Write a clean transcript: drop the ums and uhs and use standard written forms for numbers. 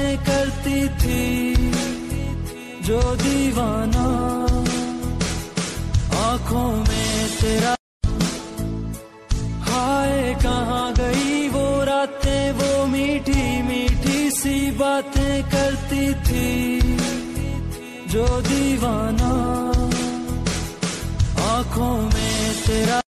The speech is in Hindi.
बातें करती थी जो दीवाना, आंखों में तेरा। हाय कहाँ गई वो रातें, वो मीठी मीठी सी बातें करती थी जो दीवाना, आंखों में तेरा।